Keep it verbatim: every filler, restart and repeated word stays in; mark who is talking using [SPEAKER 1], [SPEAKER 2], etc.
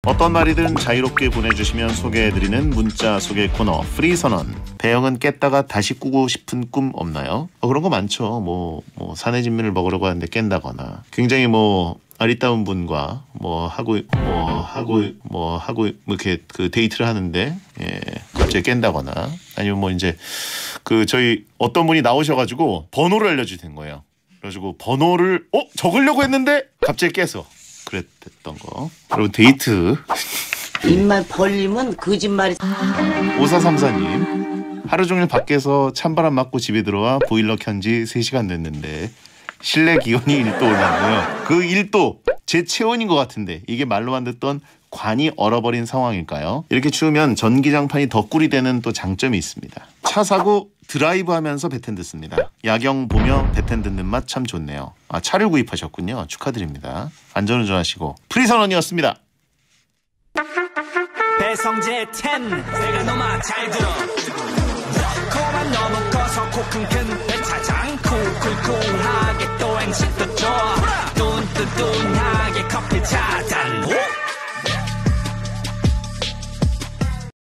[SPEAKER 1] 어떤 말이든 자유롭게 보내주시면 소개해드리는 문자 소개 코너 프리선언. 배영은 깼다가 다시 꾸고 싶은 꿈 없나요? 어, 그런 거 많죠. 뭐, 뭐 사내 진미를 먹으려고 하는데 깬다거나 굉장히 뭐 아리따운 분과 뭐 하고 뭐 하고 뭐 하고 뭐 이렇게 그 데이트를 하는데 예, 갑자기 깬다거나 아니면 뭐 이제 그 저희 어떤 분이 나오셔가지고 번호를 알려주신 거예요. 그래가지고 번호를 어 적으려고 했는데 갑자기 깨서 그랬던 거. 여러분 데이트
[SPEAKER 2] 입만 벌리면 거짓말이.
[SPEAKER 1] 오사삼사님 하루 종일 밖에서 찬바람 맞고 집에 들어와 보일러 켠 지 세 시간 됐는데 실내 기온이 일 도 올랐네요. 그 일 도 제 체온인 것 같은데 이게 말로만 듣던 관이 얼어버린 상황일까요? 이렇게 추우면 전기장판이 더 꿀이 되는 또 장점이 있습니다. 차 사고 드라이브 하면서 배텐 듣습니다. 야경 보며 배텐 듣는 맛 참 좋네요. 아, 차를 구입하셨군요. 축하드립니다. 안전운전 하시고 프리선언이었습니다.
[SPEAKER 3] 배성재 텐 내가 너만 잘 들어 코만 너무 커서 코 큰 큰 배차장 쿨쿨쿨하게 또 행식도 좋아 뚠뚠뚠